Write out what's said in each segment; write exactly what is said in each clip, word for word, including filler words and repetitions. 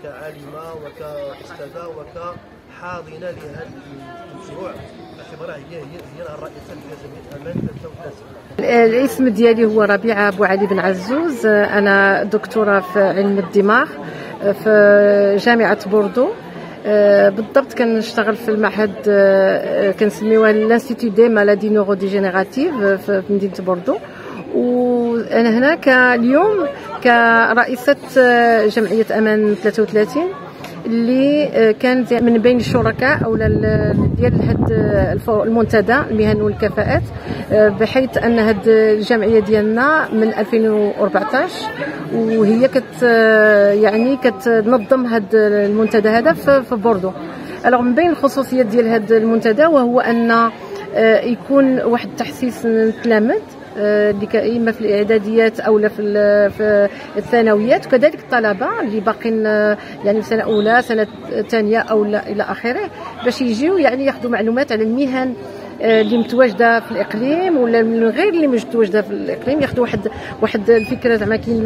كعالمه وكاستاذه وكحاضنه لهذا المشروع، باعتبارها هي هي هي الرئيسه لجمعيه امان ثلاثة وثلاثين. الاسم ديالي هو ربيعه بو علي بن عزوز، انا دكتوره في علم الدماغ في جامعه بوردو. بالضبط كنشتغل في المعهد كنسميوه لانستيتو دي مالادي نورو ديجينيراتيف في مدينه بوردو، وانا هنا اليوم كرئيسه جمعيه امان ثلاثة وثلاثين اللي كان من بين الشركاء او ديال هذا المنتدى المهن والكفاءات، بحيث ان هذه الجمعيه ديالنا من ألفين وأربعطاش وهي كت يعني كتنظم هذا المنتدى هذا في بوردو. الوغ من بين الخصوصيات ديال هذا المنتدى وهو ان يكون واحد التحسيس للتلاميذ اللي اما في الاعداديات او لا في في الثانويات، وكذلك الطلبه اللي باقين يعني في سنه اولى سنه ثانيه او لا الى اخره، باش يجيو يعني ياخذوا معلومات على المهن اللي متواجده في الاقليم ولا من غير اللي متواجده في الاقليم، ياخذوا واحد واحد الفكره زعما كاين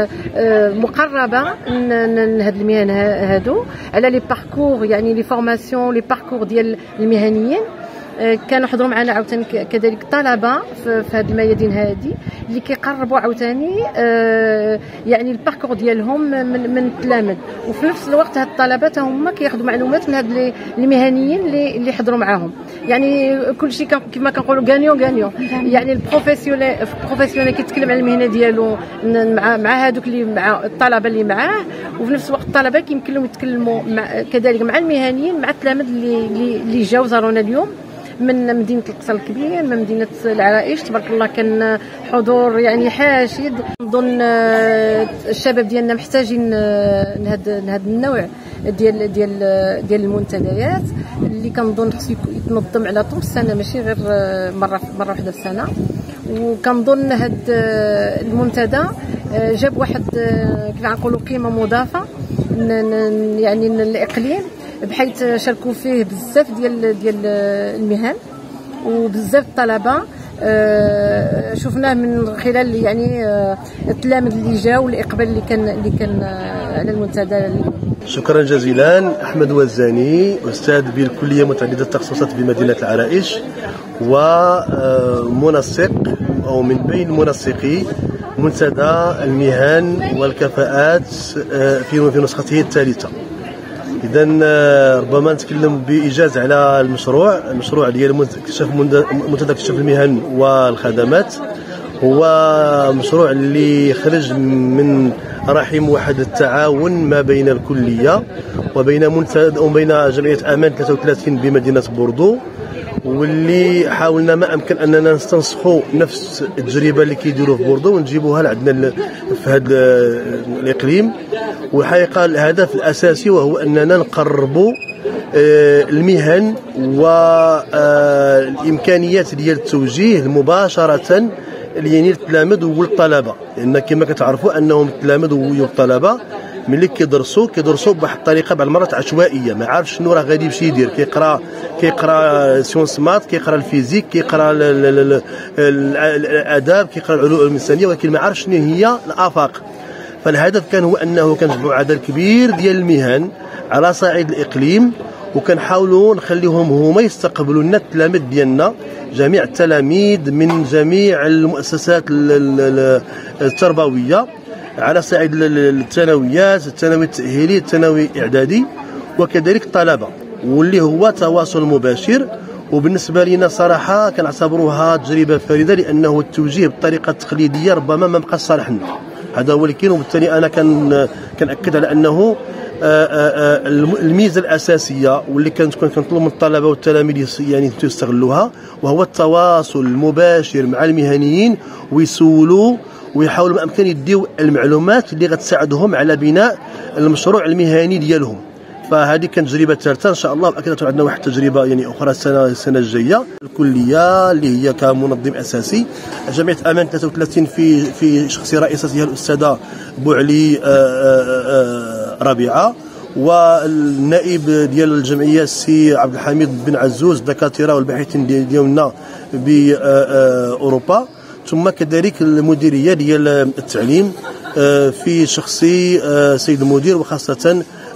مقربه لهاد المهن هادو على لي باركور، يعني لي فورماسيون لي باركور ديال المهنيين. كانوا حضروا معنا عاوتاني كذلك طلبه في هذه الميادين هذه اللي كيقربوا عاوتاني يعني الباركور ديالهم من من التلاميذ، وفي نفس الوقت هاد الطلبه هما كياخذوا معلومات من هاد المهنيين اللي اللي حضروا معاهم. يعني كل شيء كما كنقولوا غانيون غانيون، يعني البروفيسيونيل البروفيسيونيل كيتكلم على المهنه ديالو مع مع هذوك اللي مع الطلبه اللي معاه، وفي نفس الوقت الطلبه كيمكن لهم يتكلموا مع كذلك مع المهنيين مع التلاميذ اللي اللي جاوا زارونا اليوم من مدينه القصر الكبير، من مدينه العرائش. تبارك الله كان حضور يعني حاشد. نظن الشباب ديالنا محتاجين لهذا لهذا النوع ديال ديال ديال المنتديات اللي كنظن خصو يتنظم على طول السنه، ماشي غير مره مره واحده في السنه. وكنظن هذا المنتدى جاب واحد كيف نقولوا قيمه مضافه يعني للاقليم، بحيث شاركوا فيه بزاف ديال ديال المهن وبزاف الطلبه. شفناه من خلال يعني التلاميذ اللي جاوا والاقبال اللي كان اللي كان على المنتدى. شكرا جزيلا. احمد وزاني، استاذ بالكليه متعدده التخصصات بمدينه العرائش، ومنسق او من بين منسقي منتدى المهن والكفاءات في في نسخته الثالثه. إذا ربما نتكلم بإيجاز على المشروع. المشروع ديال منتدى اكتشاف المهن والخدمات هو مشروع اللي خرج من رحم واحد التعاون ما بين الكلية وبين منتدى وبين جمعية أمان ثلاثة وثلاثين بمدينة بوردو، واللي حاولنا ما امكن اننا نستنسخوا نفس التجربه اللي كيديروا في بوردو ونجيبوها لعندنا في هذا الاقليم. والحقيقه الهدف الاساسي وهو اننا نقربوا المهن والامكانيات ديال التوجيه مباشره يعني للتلاميذ والطلبه، لان كما كتعرفوا انهم التلاميذ والطلبه ملي كيدرسوا كيدرسوا بواحد الطريقه بعض المرات عشوائيه، ما عارفش شنو راه غادي يمشي يدير. كيقرا كيقرا سيونس مات، كيقرا الفيزيك، كيقرا الاداب، كيقرا العلوم الانسانيه، ولكن ما عارفش شنو هي الافاق. فالهدف كان هو انه كنجمعوا عدد كبير ديال المهن على صعيد الاقليم، وكنحاولوا نخليهم هما يستقبلوا لنا التلاميذ ديالنا، جميع التلاميذ من جميع المؤسسات التربويه على صعيد الثانويات، الثانوي التأهيلي، الثانوي الإعدادي، وكذلك الطلبة، واللي هو تواصل مباشر. وبالنسبة لنا صراحة كنعتبروها تجربة فريدة، لأنه التوجيه بالطريقة التقليدية ربما ما بقاش صالح لنا. هذا هو اللي كاين. وبالتالي أنا كان كنأكد على أنه الميزة الأساسية واللي كانت كنطلب من الطلبة والتلاميذ يعني يستغلوها، وهو التواصل المباشر مع المهنيين، ويسولوا ويحاولوا ما امكن يديو المعلومات اللي غتساعدهم على بناء المشروع المهني ديالهم. فهذه كانت تجربه ثالثه ان شاء الله، اكيد عندنا واحد التجربه يعني اخرى السنه السنه الجايه. الكليه اللي هي كمنظم اساسي جمعيه امان ثلاثة وثلاثين في في شخص رئيستها الاستاذه بوعلي ربيعه، والنائب ديال الجمعيه السي عبد الحميد بن عزوز، الدكاتره والباحثين ديالنا باوروبا، ثم كذلك المديريه ديال التعليم في شخصي سيد المدير، وخاصه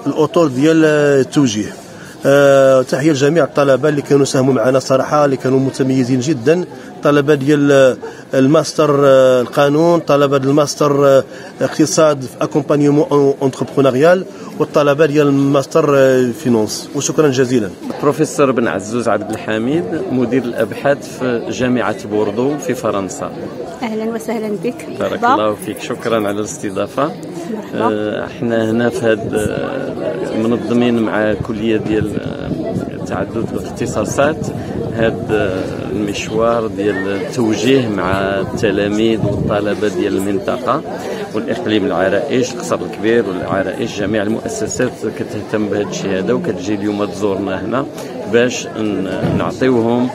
الاطر ديال التوجيه. أه تحيه لجميع الطلبه اللي كانوا ساهموا معنا صراحه، اللي كانوا متميزين جدا. طلبه ديال الماستر القانون، طلبه ديال الماستر اقتصاد في اكومبانيومون اونتربرونيريال، والطلبه ديال الماستر فينونس. وشكرا جزيلا. بروفيسور بن عزوز عبد الحميد، مدير الابحاث في جامعه بوردو في فرنسا. اهلا وسهلا بك. بارك الله فيك، شكرا على الاستضافه. مرحبا. احنا هنا في هذا منظمين مع كليه ديال تعدد الاختصاصات هذا المشوار ديال التوجيه مع التلاميذ والطلبه ديال المنطقه والاقليم العرائش، القصر الكبير والعرائش. جميع المؤسسات كتهتم بهذا الشيء هذا، وكتجي اليوم تزورنا هنا باش نعطيوهم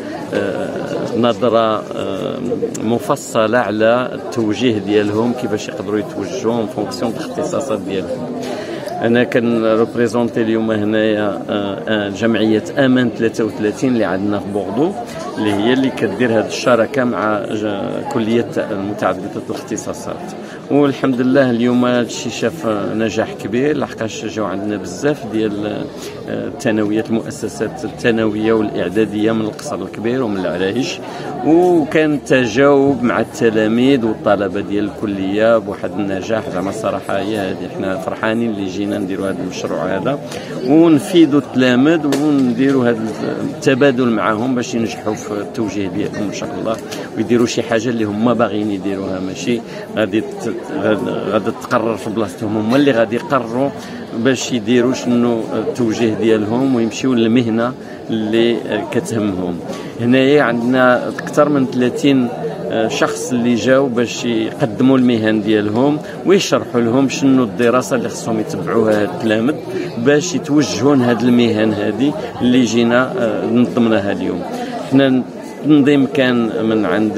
نظرة مفصلة على التوجيه ديالهم، كيفاش يقدروا يتوجهوا فونكسيون الاختصاصات ديالهم. انا كان ريبريزونتي اليوم هنايا جمعيه امان ثلاثة وثلاثين اللي عندنا في بوردو، اللي هي اللي كدير هذه الشراكه مع كليه متعدده الاختصاصات. والحمد لله اليوم هذا الشيء شاف نجاح كبير، لحقاش جاو عندنا بزاف ديال الثانويات، المؤسسات الثانويه والاعداديه من القصر الكبير ومن العرايش، وكان تجاوب مع التلاميذ والطلبه ديال الكليه بواحد النجاح. زعما الصراحه هي هذه، احنا فرحانين اللي جينا نديروا هذا المشروع هذا ونفيدوا التلاميذ ونديروا هذا التبادل معهم باش ينجحوا في التوجيه ديالهم ان شاء الله، ويديروا شي حاجه اللي هما باغيين يديروها، ماشي غادي غادي تقرر في بلاصتهم، هما اللي غادي يقرروا باش يديروا شنو التوجيه ديالهم ويمشيو للمهنه اللي كتهمهم. هنايا عندنا اكثر من ثلاثين شخص اللي جاوا باش يقدموا المهن ديالهم ويشرحوا لهم شنو الدراسه اللي خصهم يتبعوها هاد التلاميذ باش يتوجهوا لهاد المهن هذه اللي جينا نظمناها اليوم. حنا التنظيم كان من عند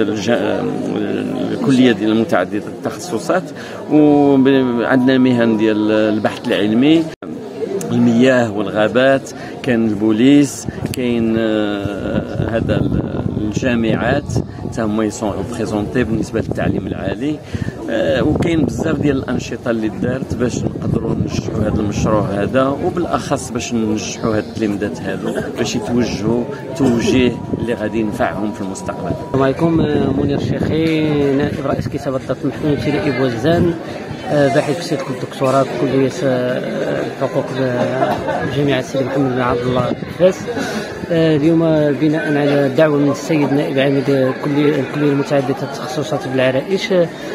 الكليه ديال متعدده التخصصات، وعندنا مهن ديال البحث العلمي، المياه والغابات، كان البوليس، كاين هذا الجامعات حتى هما يسون ريبريزونتي بالنسبه للتعليم العالي، وكاين بزاف ديال الانشطه اللي دارت باش نقدروا ننجحوا هذا المشروع هذا، وبالاخص باش ننجحوا هاد التلاميذات هادو باش يتوجهوا توجيه اللي غادي ينفعهم في المستقبل. السلام عليكم. منير الشيخي، نائب رئيس كتابه الضبط محمود ابتدائي بوزان، باحث في سلك الدكتوراه بكليه الحقوق بجامعه سيدي محمد بن عبد الله فاس. اليوم بناء على دعوه من السيد نائب عميد الكليه الكليه المتعدده التخصصات بالعرائش،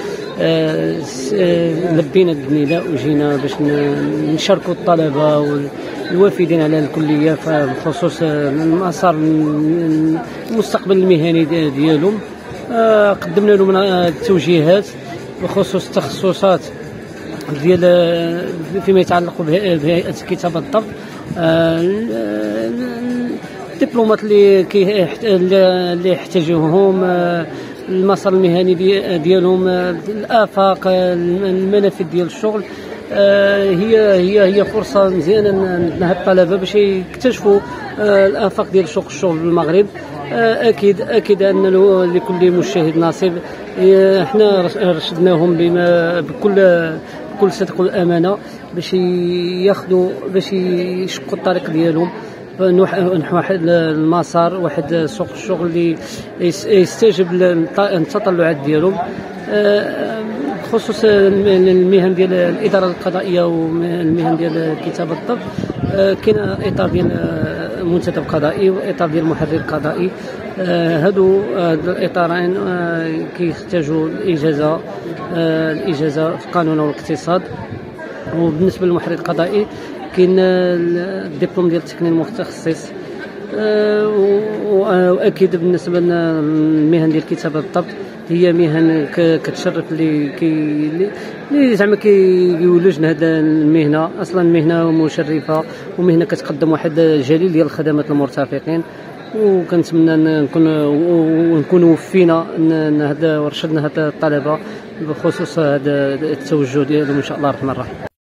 لبينا النداء وجينا باش نشاركوا الطلبه والوافدين على الكليه بخصوص المسار المستقبل المهني ديالهم. قدمنا لهم التوجيهات بخصوص التخصصات ديال فيما يتعلق بهيئه كتابه الضبط، الدبلومات اللي اللي يحتاجوهم، المسار المهني ديالهم، الافاق، المنافذ ديال الشغل. هي هي هي فرصه مزيانه لهاد الطلبه باش يكتشفوا الافاق ديال الشغل الشغل بالمغرب. اكيد اكيد ان لكل مجتهد نصيب. احنا رشدناهم بما بكل بكل صدق والامانه باش ياخذوا باش يشقوا الطريق ديالهم نحو واحد المسار، واحد سوق الشغل اللي يستجيب للتطلعات ديالهم، بخصوص المهن ديال الاداره القضائيه والمهن ديال كتابه الضبط. كاين اطار ديال المنتدب القضائي واطار ديال المحرر القضائي. هادو الاطارين كيحتاجوا الاجازه الاجازه في القانون والاقتصاد. وبالنسبه للمحرر القضائي كاين الدبلوم ديال التقنين المتخصص. واكيد بالنسبه للمهن ديال كتابه الضبط هي مهن كتشرف اللي كي اللي زعما كيولوج هذا المهنه. اصلا المهنه مشرفه ومهنه كتقدم واحد جليل ديال الخدمات للمرتفقين، وكنتمنى نكون ونكون وفينا ان هذا ورشدنا هذا الطلبه بخصوص هذا التوجه ديالهم ان شاء الله الرحمن الرحيم.